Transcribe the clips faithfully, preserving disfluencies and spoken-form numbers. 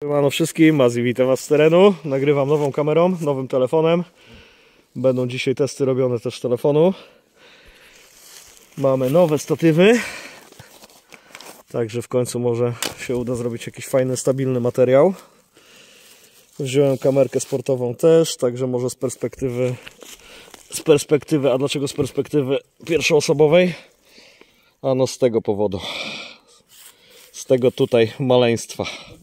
Siemano wszystkim, Mazzi, witam was z terenu. Nagrywam nową kamerą, nowym telefonem. Będą dzisiaj testy robione też z telefonu. Mamy nowe statywy. Także w końcu może się uda zrobić jakiś fajny, stabilny materiał. Wziąłem kamerkę sportową też, także może z perspektywy z perspektywy, a dlaczego z perspektywy pierwszoosobowej? Ano z tego powodu. Z tego tutaj maleństwa.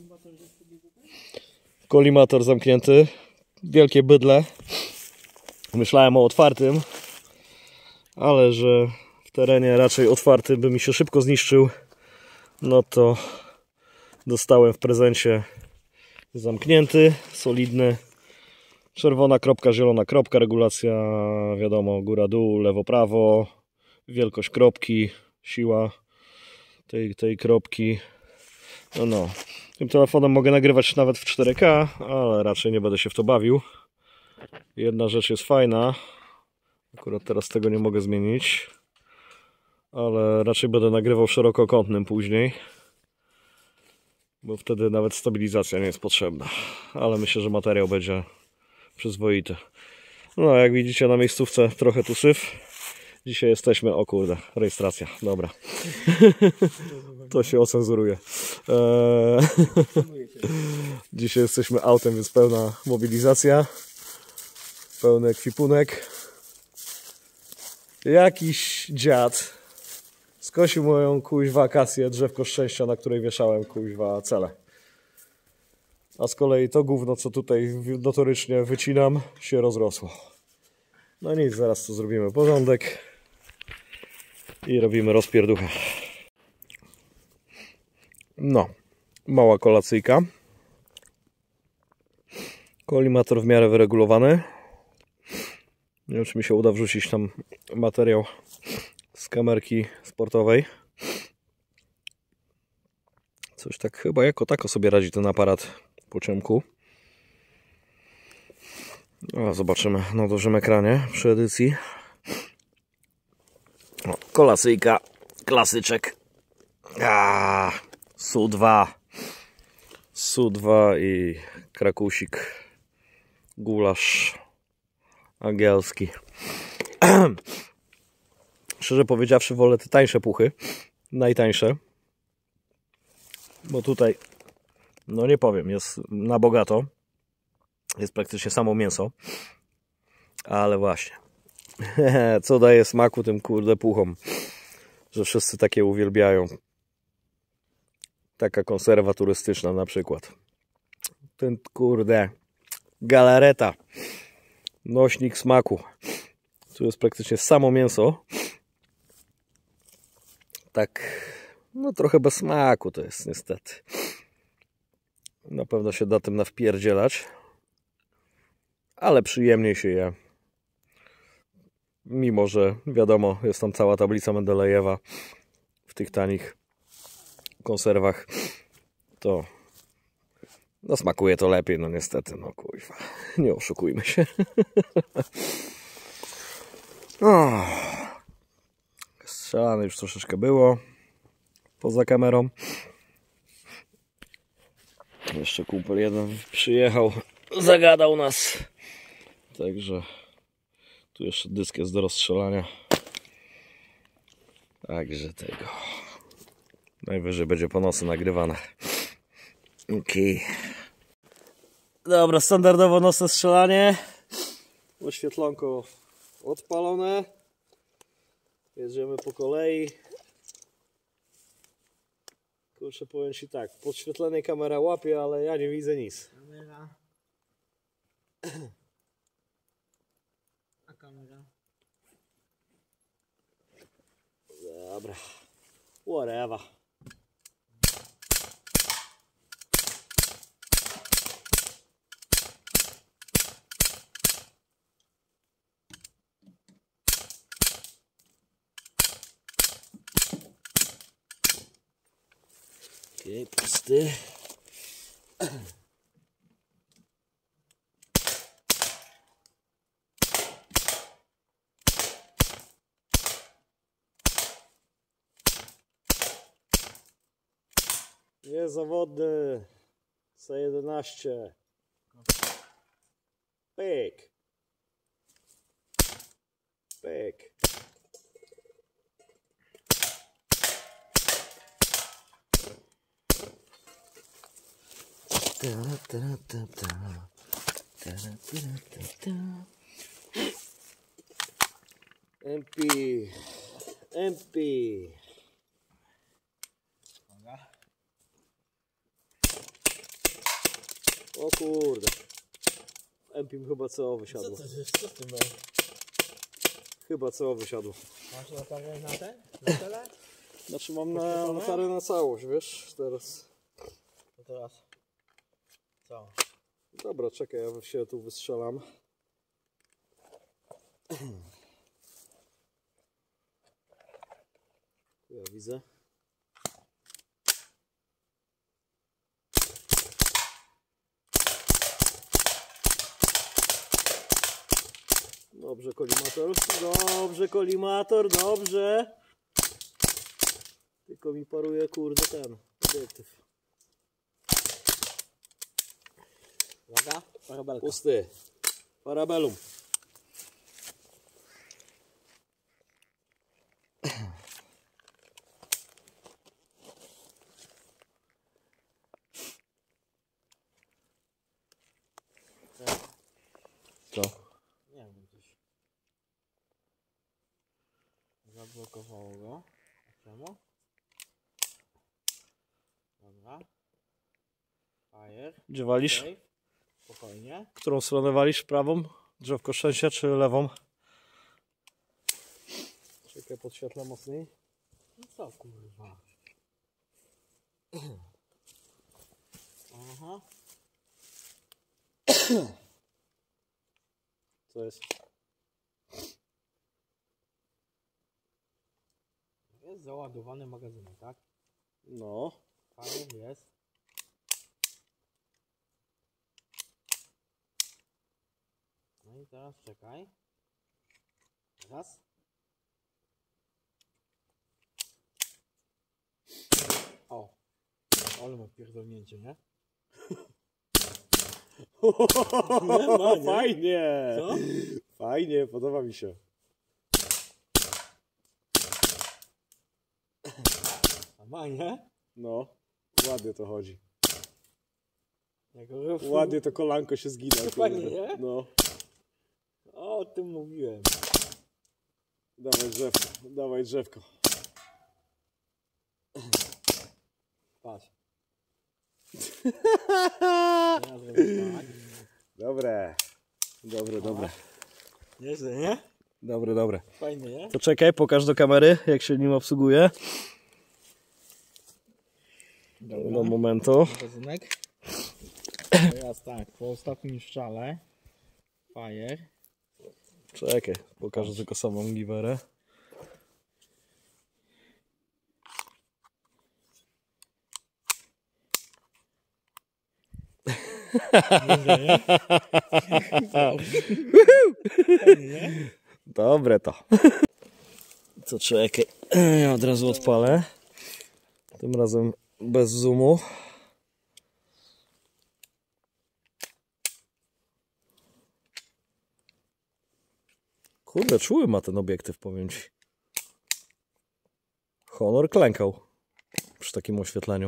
Kolimator zamknięty. Wielkie bydle. Myślałem o otwartym, ale że w terenie raczej otwarty by mi się szybko zniszczył. No to dostałem w prezencie zamknięty, solidny. Czerwona kropka, zielona kropka, regulacja wiadomo, góra dół, lewo prawo, wielkość kropki, siła tej, tej kropki. No, no. Tym telefonem mogę nagrywać nawet w cztery K, ale raczej nie będę się w to bawił. Jedna rzecz jest fajna, akurat teraz tego nie mogę zmienić, ale raczej będę nagrywał szerokokątnym później, bo wtedy nawet stabilizacja nie jest potrzebna, ale myślę, że materiał będzie przyzwoity. No, jak widzicie na miejscówce trochę tu syf. Dzisiaj jesteśmy, o kurde, rejestracja, dobra. To się ocenzuruje. Eee, dzisiaj jesteśmy autem, więc pełna mobilizacja. Pełny ekwipunek. Jakiś dziad skosił moją kuźwa akację, drzewko szczęścia, na której wieszałem kuźwa cele. A z kolei to gówno, co tutaj notorycznie wycinam, się rozrosło. No nic, zaraz tu zrobimy porządek i robimy rozpierduchę. No, mała kolacyjka. Kolimator w miarę wyregulowany. Nie wiem, czy mi się uda wrzucić tam materiał z kamerki sportowej. Coś tak chyba jako tako sobie radzi ten aparat po ciemku. No, zobaczymy na dużym ekranie przy edycji. O, kolacyjka, klasyczek. A, S U dwa. S U dwa i krakusik. Gulasz angielski. Szczerze powiedziawszy, wolę te tańsze puchy. Najtańsze. Bo tutaj, no nie powiem, jest na bogato. Jest praktycznie samo mięso. Ale właśnie. Co daje smaku tym kurde puchom, że wszyscy takie uwielbiają. Taka konserwa turystyczna na przykład. Ten kurde galareta. Nośnik smaku. Tu jest praktycznie samo mięso. Tak, no trochę bez smaku to jest niestety. Na pewno się da tym nawpierdzielać. Ale przyjemniej się je. Mimo że wiadomo, jest tam cała tablica Mendelejewa w tych tanich konserwach, to no smakuje to lepiej, no niestety, no kuźwa, nie oszukujmy się. O, strzelane już troszeczkę było poza kamerą. Jeszcze kumpel jeden przyjechał, zagadał nas, także tu jeszcze dysk jest do rozstrzelania. Także tego. Najwyżej będzie po nocy nagrywane. Okej. Okay. Dobra, standardowo nocne strzelanie. Oświetlonko odpalone. Jedziemy po kolei. Kurczę, powiem ci tak. Podświetlenie kamera łapie, ale ja nie widzę nic. Kamera. A kamera? Dobra. Whatever. Okej, pusty. Niezawodny. C jedenaście. Pyk. Pyk. M P. M P. O kurde. M P chyba C O wysiadło. Co, to, co ty masz? Chyba C O wysiadło. Masz latarę na ten? Na tyle? Znaczy mam na latarę na całość, wiesz, teraz. To teraz co? Dobra, czekaj, ja się tu wystrzelam. Ja widzę. Dobrze, kolimator. Dobrze, kolimator, dobrze. Tylko mi paruje, kurde, ten obiektyw. Uwaga, parabelka. Pusty. Parabellum. Co? Nie wiem, coś zablokowało go. Czemu? Dobra. Fire. Gdzie walisz? Save. Spokojnie. Którą stronę walisz? Prawą? Drzewko szczęścia czy lewą? Czekaj, podświetlę mocniej. No co kurwa? Aha. Co jest? Jest załadowany magazynek, tak? No. Fire jest. No i teraz czekaj. Raz. O. Ale ma pierdolnięcie, nie? Nie ma, nie? Fajnie! Co? Fajnie, podoba mi się. A ma, nie? No, ładnie to chodzi. Jako Ładnie to kolanko się zgina. Fajnie, nie? No. O tym mówiłem. Dawaj drzewko, dawaj drzewko. Patrz. Teraz zrobię tak. Dobre. Dobre, dobre. Nieźle, nie? Dobre, dobre. Fajnie, nie? To czekaj, pokaż do kamery, jak się nim obsługuje. Dobra. Do momentu. Magazynek. Teraz tak, po ostatnim strzale Fire. Czekaj, pokażę tylko samą giwerę. Nieźle, nie? Fajnie, nie? Dobre to. To czekaj, ja od razu odpalę. Tym razem bez zoomu. Kurde, czuły ma ten obiektyw, powiem ci. Honor klękał przy takim oświetleniu.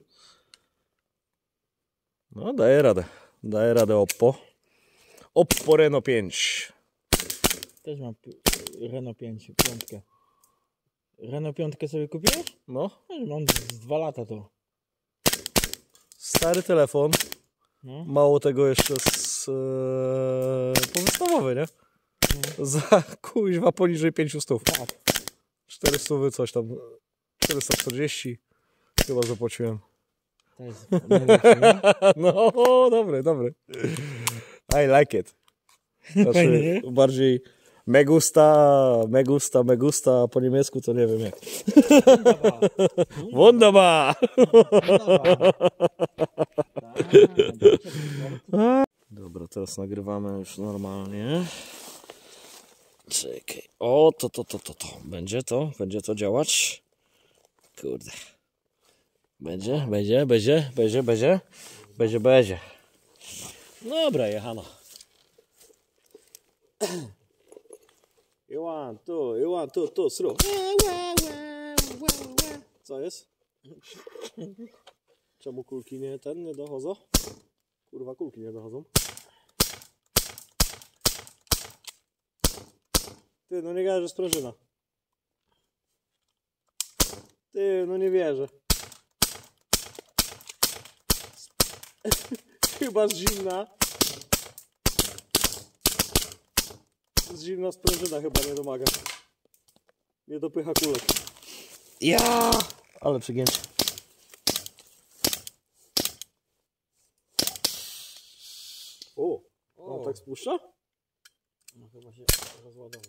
No, daje radę. Daje radę Oppo. Oppo Reno pięć. Też mam Renault pięć, piątkę. Renault piątkę sobie kupiłeś? No, No, mam z dwa lata to. stary telefon. No. Mało tego jeszcze z ee, powystawowy, nie? No. Za kuźwa poniżej pięciu stów. Tak. czterysta coś tam. czterysta czterdzieści chyba zapłaciłem. To jest najlepsze, nie? No, dobry, dobry. I like it. Znaczy, Fajnie, bardziej me gusta, me gusta, me gusta, a po niemiecku to nie wiem jak. Wunderbar! Dobra, teraz nagrywamy już normalnie. Czekaj. O, to, to, to, to, to. Będzie to? Będzie to działać? Kurde. Będzie, będzie, będzie, będzie, będzie. Będzie, będzie. Dobra, jechano. I one, two, i one, two, two, through. Co jest? Czemu kulki nie ten nie dochodzą? Kurwa, kulki nie dochodzą. Ty, no nie gadaj, że sprężyna. Ty, no nie wierzę. Chyba z zimna. Z zimna sprężyna chyba nie domaga. Nie dopycha kulek. Ja! Ale przegięcie. O! O. A tak spuszcza? No chyba się rozładował.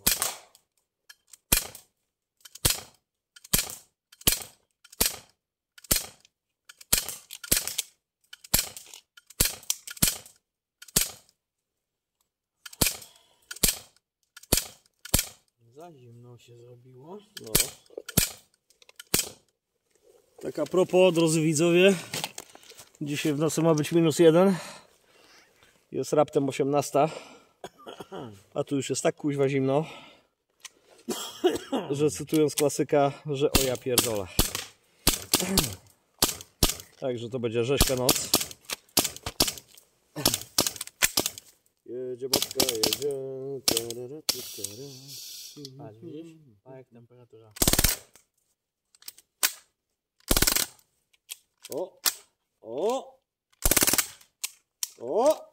Za zimno się zrobiło. No. Tak a propos, drodzy widzowie, dzisiaj w nocy ma być minus jeden. Jest raptem osiemnasta. A tu już jest tak kuźwa zimno, że cytując klasyka, że o ja pierdolę. Także to będzie rzeźka noc. Jedzie babka, jedzie. Patrz, widzisz? A jak temperatura? O! O! O!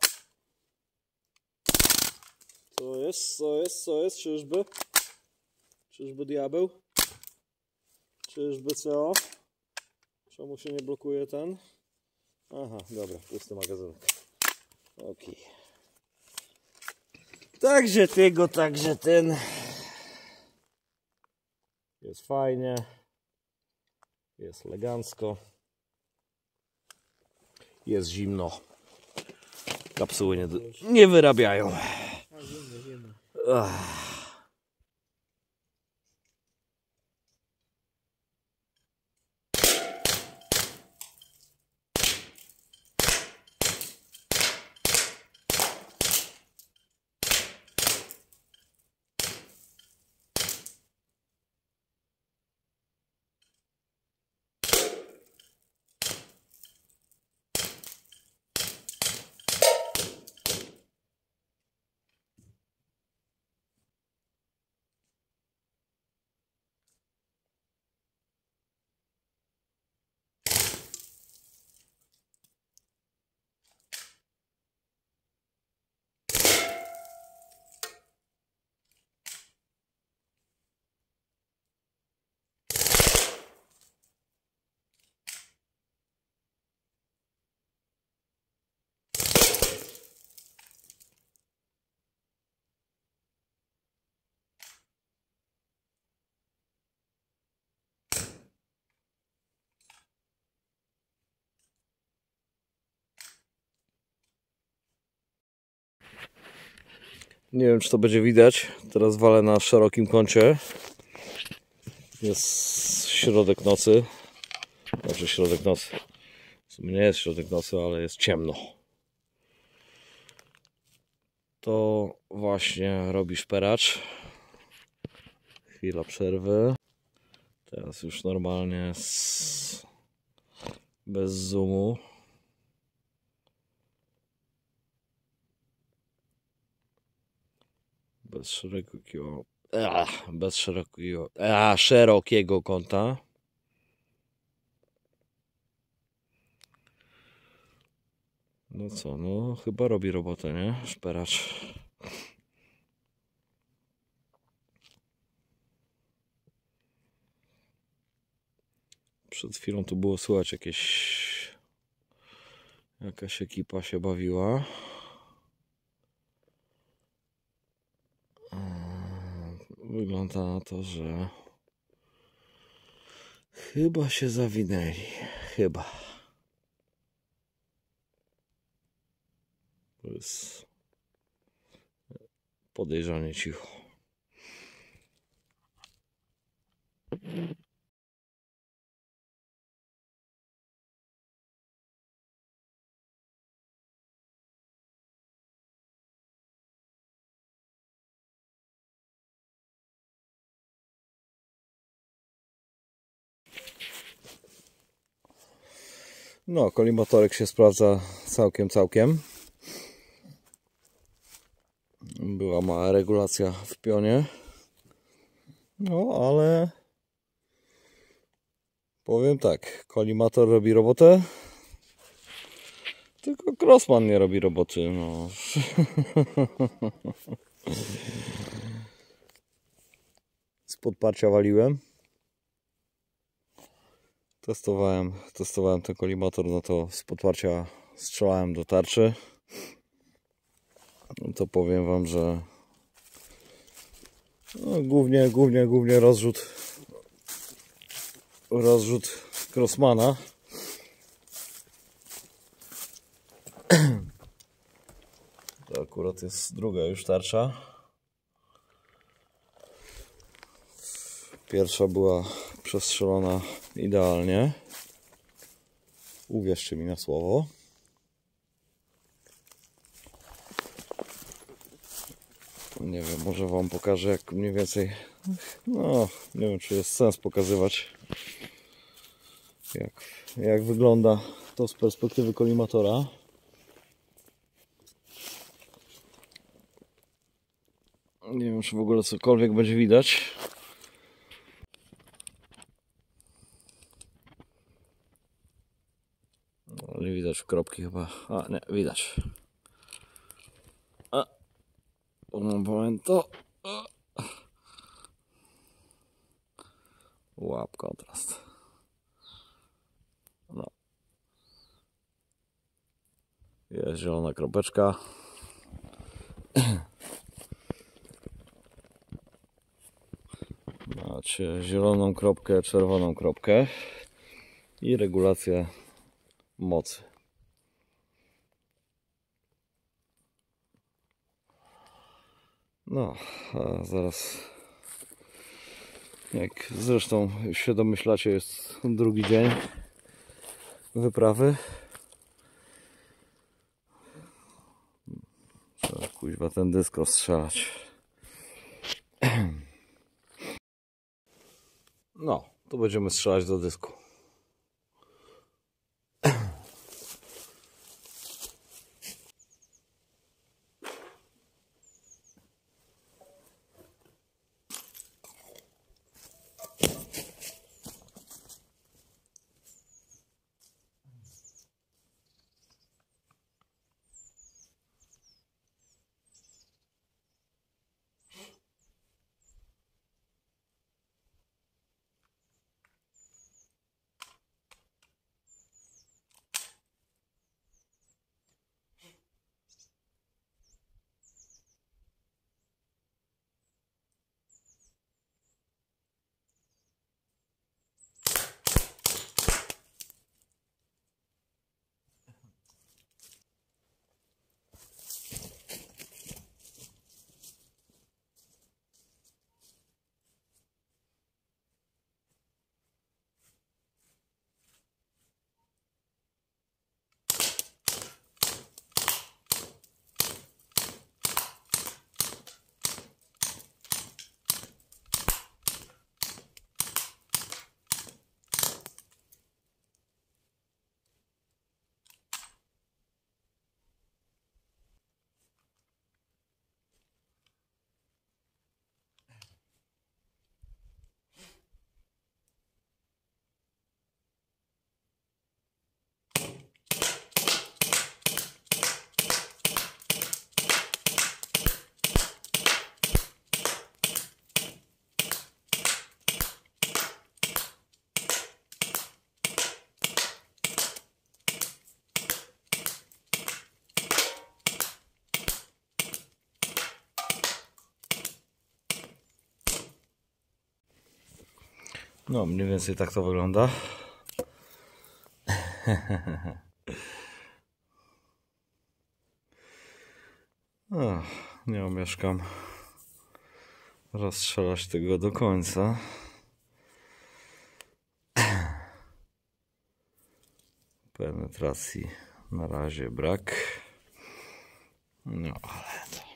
Co jest? Co jest? Co jest? Czyżby? Czyżby diabeł? Czyżby co? Czemu się nie blokuje ten? Aha, dobra, pusty magazynek. Okej. Także tego, także ten. Jest fajnie. Jest elegancko. Jest zimno. Kapsuły nie, nie wyrabiają. A zimno, zimno. Ach. Nie wiem, czy to będzie widać. Teraz walę na szerokim kącie. Jest środek nocy. Znaczy środek nocy. W sumie nie jest środek nocy, ale jest ciemno. To właśnie robi szperacz. Chwila przerwy. Teraz już normalnie z... bez zoomu. Bez szerokiego, ach, bez szerokiego, a, szerokiego kąta. No co, no chyba robi robotę, nie? Szperacz. Przed chwilą tu było słychać jakieś... Jakaś ekipa się bawiła. Wygląda na to, że chyba się zawinęli. Chyba. To jest podejrzanie cicho. No, kolimatorek się sprawdza całkiem, całkiem. Była mała regulacja w pionie. No, ale powiem tak, kolimator robi robotę, tylko Crossman nie robi roboty. No. Z podparcia waliłem. Testowałem, testowałem ten kolimator, no to z podparcia strzelałem do tarczy. No to powiem wam, że no, głównie, głównie, głównie rozrzut rozrzut Crossmana. To akurat jest druga już tarcza. Pierwsza była przestrzelona idealnie. Uwierzcie mi na słowo. Nie wiem, może wam pokażę, jak mniej więcej. No, nie wiem, czy jest sens pokazywać, jak, jak wygląda to z perspektywy kolimatora. Nie wiem, czy w ogóle cokolwiek będzie widać. No, nie widać kropki chyba. A, nie, widać. A, un momento. Łap kontrast. No. Jest zielona kropeczka. Macie zieloną kropkę, czerwoną kropkę i regulację mocy. No, a zaraz, jak zresztą się domyślacie, jest drugi dzień wyprawy. Trzeba kuźwa ten dysk rozstrzelać. No, to będziemy strzelać do dysku. No, mniej więcej tak to wygląda. O, nie omieszkam rozstrzelać tego do końca. Penetracji na razie brak. No, ale to...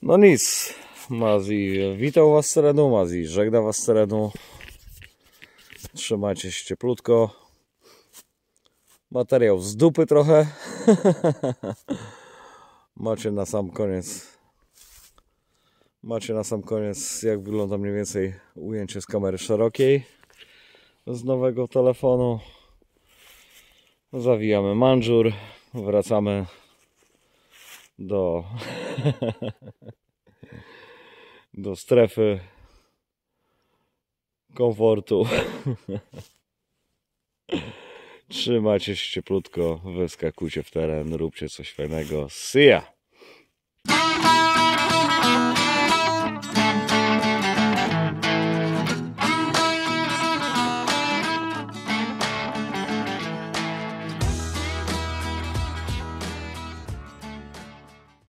No nic, Mazi witał was z terenu, Mazi żegna was z terenu. Trzymajcie się cieplutko. Materiał z dupy trochę. Macie na sam koniec Macie na sam koniec jak wygląda mniej więcej ujęcie z kamery szerokiej z nowego telefonu. Zawijamy mandżur, wracamy do do strefy komfortu. Trzymajcie się cieplutko, wyskakujcie w teren, róbcie coś fajnego. See ya!